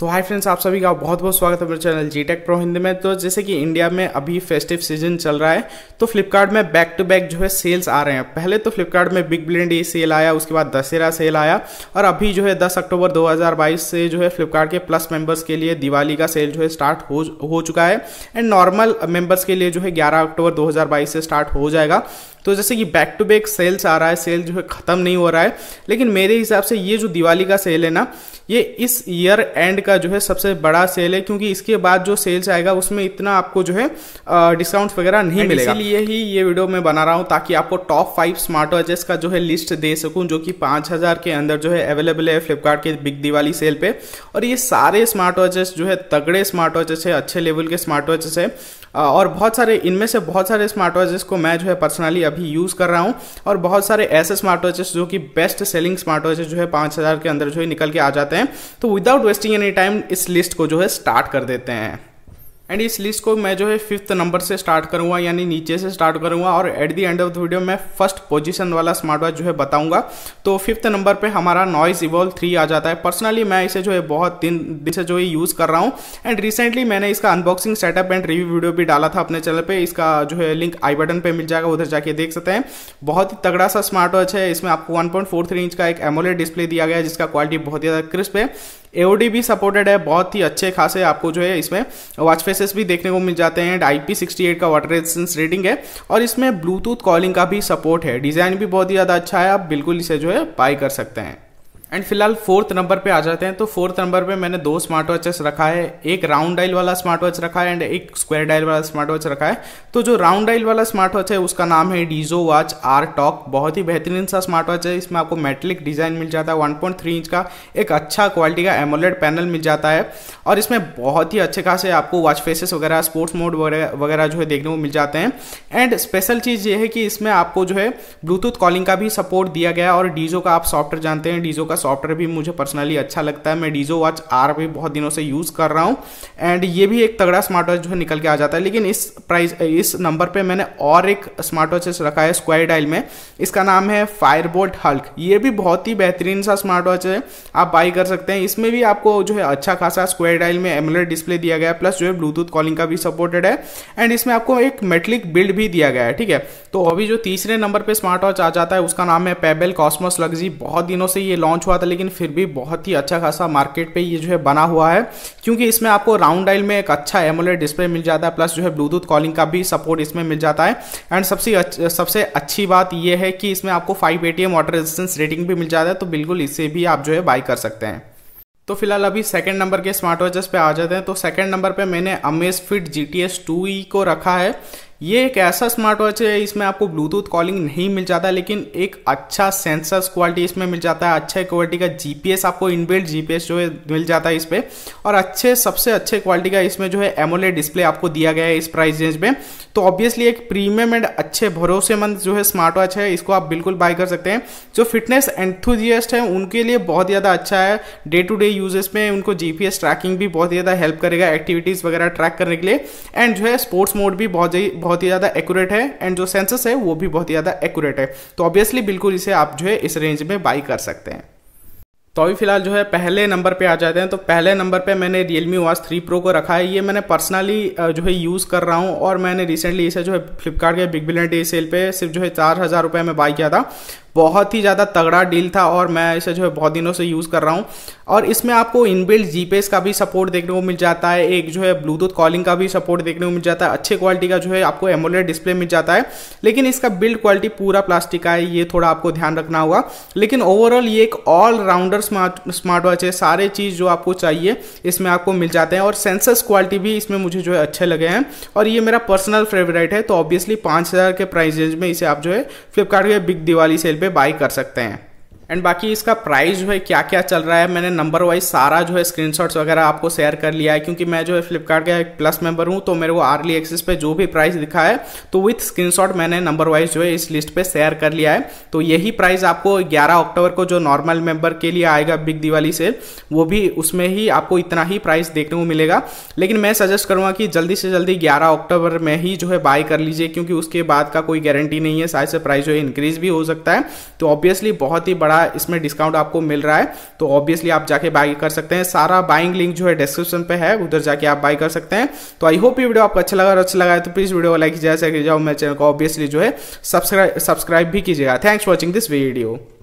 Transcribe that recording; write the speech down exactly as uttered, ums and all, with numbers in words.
तो hi friends, आप सभी का बहुत बहुत स्वागत है मेरे channel G tech pro Hindi में। तो जैसे कि इंडिया में अभी फेस्टिव सीजन चल रहा है, तो फ्लिपकार्ट में बैक टू बैक जो है सेल्स आ रहे हैं। पहले तो फ्लिपकार्ट में बिग बिलियन डे सेल आया, उसके बाद दशहरा सेल आया, और अभी जो है दस अक्टूबर दो हज़ार बाईस से जो है फ्लिपकार्ट के प्लस मेंबर्स के लिए दिवाली का सेल जो है स्टार्ट हो हो चुका है। एंड नॉर्मल मेंबर्स के लिए जो है ग्यारह अक्टूबर दो हज़ार बाईस से स्टार्ट हो जाएगा। तो जैसे कि बैक टू बैक सेल्स आ रहा है, सेल जो है ख़त्म नहीं हो रहा है, लेकिन मेरे हिसाब से ये जो दिवाली का सेल है ना, ये इस ईयर एंड का जो है सबसे बड़ा सेल है, क्योंकि इसके बाद जो सेल्स आएगा उसमें इतना आपको जो है डिस्काउंट वगैरह नहीं मिलेगा। इसीलिए ही ये वीडियो मैं बना रहा हूँ, ताकि आपको टॉप फाइव स्मार्ट वॉचेस का जो है लिस्ट दे सकूँ, जो कि पाँच हज़ार के अंदर जो है अवेलेबल है फ्लिपकार्ट के बिग दिवाली सेल पे। और ये सारे स्मार्ट वॉचेस जो है तगड़े स्मार्ट वॉचेस है, अच्छे लेवल के स्मार्ट वॉचेस है, और बहुत सारे इनमें से बहुत सारे स्मार्ट वॉचेस को मैं जो है पर्सनली अभी यूज़ कर रहा हूँ, और बहुत सारे ऐसे स्मार्ट वॉचेस जो कि बेस्ट सेलिंग स्मार्ट वॉचेस जो है पाँच हज़ार के अंदर जो है निकल के आ जाते हैं। तो विदाउट वेस्टिंग एनी टाइम इस लिस्ट को जो है स्टार्ट कर देते हैं। एंड इस लिस्ट को मैं जो है फिफ्थ नंबर से स्टार्ट करूंगा, यानी नीचे से स्टार्ट करूंगा, और at the end of the video मैं फर्स्ट पोजीशन वाला स्मार्ट वॉच जो है बताऊंगा। तो फिफ्थ नंबर पे हमारा नॉइज इवॉल्व थ्री आ जाता है। पर्सनली मैं इसे जो है बहुत दिन दिन से जो है यूज़ कर रहा हूँ, एंड रिसेंटली मैंने इसका unboxing setup and review video भी डाला था अपने चैनल पर। इसका जो है लिंक आई बटन पर मिल जाएगा, उधर जाके देख सकते हैं। बहुत ही तगड़ा सा स्मार्ट वॉच है। इसमें आपको one point four three inch का एक एमोलेड डिस्प्ले दिया गया है, जिसका क्वालिटी बहुत ज़्यादा क्रिस्प है। ए ओ डी भी सपोर्टेड है, बहुत ही अच्छे खासे आपको जो है इसमें वॉच फेसेस भी देखने को मिल जाते हैं। आई पी सिक्सटी एट का वाटर रेजिस्टेंस रेटिंग है, और इसमें ब्लूटूथ कॉलिंग का भी सपोर्ट है। डिज़ाइन भी बहुत ही ज़्यादा अच्छा है, आप बिल्कुल इसे जो है बाय कर सकते हैं। एंड फिलहाल फोर्थ नंबर पे आ जाते हैं। तो फोर्थ नंबर पे मैंने दो स्मार्ट वॉचेस रखा है, एक राउंड डायल वाला स्मार्ट वॉच रखा है एंड एक स्क्वायर डायल वाला स्मार्ट वॉच रखा है। तो जो राउंड डायल वाला स्मार्ट वॉच है उसका नाम है डीजो वॉच आर टॉक। बहुत ही बेहतरीन सा स्मार्ट वॉच है। इसमें आपको मेटेलिक डिजाइन मिल जाता है, वन पॉइंट थ्री इंच का एक अच्छा क्वालिटी का एमोलेड पैनल मिल जाता है, और इसमें बहुत ही अच्छे खासे आपको वॉच फेसेस वगैरह, स्पोर्ट्स मोड वगैरह जो है देखने को मिल जाते हैं। एंड स्पेशल चीज़ ये है कि इसमें आपको जो है ब्लूटूथ कॉलिंग का भी सपोर्ट दिया गया है, और डीजो का आप सॉफ्टवेयर जानते हैं, डीजो का सॉफ्टवेयर भी मुझे पर्सनली अच्छा लगता है। मैं डीजो वॉच आर भी बहुत दिनों से यूज कर रहा हूं, एंड ये भी एक तगड़ा स्मार्ट वॉच जो है निकल के आ जाता है। लेकिन इस प्राइस इस नंबर पे मैंने और एक स्मार्ट वॉच रखा है स्क्वायर डायल में, इसका नाम है फायरबोल्ट हल्क। ये भी बहुत ही बेहतरीन सा स्मार्ट वॉच है, आप बाई कर सकते हैं। इसमें भी आपको जो है अच्छा खासा स्क्वायर डायल में एमोलेड डिस्प्ले दिया गया है, प्लस जो है ब्लूटूथ कॉलिंग का भी सपोर्टेड है, एंड इसमें आपको एक मेटलिक बिल्ड भी दिया गया है। ठीक है, तो अभी जो तीसरे नंबर पे स्मार्ट वॉच आ जाता है उसका नाम है पेबल कॉस्मोस लग्जी। बहुत दिनों से ये लॉन्च हुआ था, लेकिन फिर भी बहुत ही अच्छा खासा मार्केट पे ये जो है बना हुआ है, क्योंकि इसमें आपको राउंड डायल में एक अच्छा एमोलेड डिस्प्ले मिल जाता है, प्लस जो है ब्लूटूथ कॉलिंग का भी सपोर्ट इसमें मिल जाता है। एंड सबसे सबसे अच्छी बात ये है कि इसमें आपको five A T M water resistance rating भी मिल जाता है, तो बिल्कुल इससे भी आप जो है बाई कर सकते हैं। तो फिलहाल अभी सेकंड नंबर के स्मार्ट वॉचेस पे आ जाते हैं। तो सेकंड नंबर पे मैंने Amazfit G T S two E को रखा है। ये एक ऐसा स्मार्ट वॉच है, इसमें आपको ब्लूटूथ कॉलिंग नहीं मिल जाता, लेकिन एक अच्छा सेंसर्स क्वालिटी इसमें मिल जाता है, अच्छे क्वालिटी का जीपीएस, आपको इनबिल्ट जीपीएस जो है मिल जाता है इस पे, और अच्छे सबसे अच्छे क्वालिटी का इसमें जो है एमोलेड डिस्प्ले आपको दिया गया है इस प्राइस रेंज में। तो ऑब्वियसली एक प्रीमियम एंड अच्छे भरोसेमंद जो है स्मार्ट वॉच है, इसको आप बिल्कुल बाय कर सकते हैं। जो फिटनेस एंथुजियास्ट है उनके लिए बहुत ज़्यादा अच्छा है। डे टू डे यूजेस में उनको जीपीएस ट्रैकिंग भी बहुत ज़्यादा हेल्प करेगा, एक्टिविटीज़ वगैरह ट्रैक करने के लिए, एंड जो है स्पोर्ट्स मोड भी बहुत बहुत ही ज़्यादा एक्यूरेट है, एंड जो सेंसर्स है वो भी बहुत ही ज़्यादा एक्यूरेट है। तो ऑब्वियसली बिल्कुल इसे आप जो है इस रेंज में बाई कर सकते हैं। तो अभी फिलहाल जो है पहले नंबर पे आ जाते हैं। तो पहले नंबर पे मैंने Realme वॉच थ्री प्रो को रखा है। ये मैंने पर्सनली जो है यूज़ कर रहा हूँ, और मैंने रिसेंटली इसे जो है फ्लिपकार्ट के बिग बिलियन डे सेल पे सिर्फ जो है चार हज़ार रुपये में बाई किया था। बहुत ही ज़्यादा तगड़ा डील था, और मैं इसे जो है बहुत दिनों से यूज़ कर रहा हूँ। और इसमें आपको इनबिल्ट जीपीएस का भी सपोर्ट देखने को मिल जाता है, एक जो है ब्लूटूथ कॉलिंग का भी सपोर्ट देखने को मिल जाता है, अच्छे क्वालिटी का जो है आपको एमोलेड डिस्प्ले मिल जाता है। लेकिन इसका बिल्ड क्वालिटी पूरा प्लास्टिक का है, ये थोड़ा आपको ध्यान रखना होगा। लेकिन ओवरऑल ये एक all rounder smart smart watch है, सारे चीज़ जो आपको चाहिए इसमें आपको मिल जाते हैं, और सेंसर्स क्वालिटी भी इसमें मुझे जो है अच्छे लगे हैं, और ये मेरा पर्सनल फेवरेट है। तो ऑब्वियसली पाँच हज़ार के प्राइस रेंज में इसे आप जो है फ्लिपकार्ट के बिग दिवाली सेल पे बाई कर सकते हैं। एंड बाकी इसका प्राइस जो है क्या क्या चल रहा है, मैंने नंबर वाइज सारा जो है स्क्रीनशॉट्स वगैरह आपको शेयर कर लिया है, क्योंकि मैं जो है फ्लिपकार्ट का एक प्लस मेंबर हूं, तो मेरे को अर्ली एक्सेस पे जो भी प्राइस दिखा है तो विथ स्क्रीनशॉट मैंने नंबर वाइज जो है इस लिस्ट पे शेयर कर लिया है। तो यही प्राइस आपको ग्यारह अक्टूबर को जो नॉर्मल मेंबर के लिए आएगा बिग दिवाली सेल, वो भी उसमें ही आपको इतना ही प्राइस देखने को मिलेगा। लेकिन मैं सजेस्ट करूंगा कि जल्दी से जल्दी ग्यारह अक्टूबर में ही जो है बाय कर लीजिए, क्योंकि उसके बाद का कोई गारंटी नहीं है, शायद से प्राइस जो है इंक्रीज भी हो सकता है। तो ऑब्वियसली बहुत ही बड़ा बड़ा इसमें डिस्काउंट आपको मिल रहा है, तो ऑब्वियसली आप जाके बाई कर सकते हैं। सारा बाइंग लिंक जो है डिस्क्रिप्शन पे है, उधर जाके आप बाई कर सकते हैं। तो आई होप ये वीडियो आपको अच्छा लगा, और अच्छा लगा है तो प्लीज वीडियो को लाइक कीजिए, जैसे कि जाओ मेरे चैनल को ऑब्वियसली जो है सब्सक्राइब सब्सक्राइब भी कीजिएगा। Thanks for watching this video.